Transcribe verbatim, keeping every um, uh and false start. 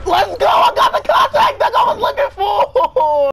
Let's go! I got the contact that I was looking for!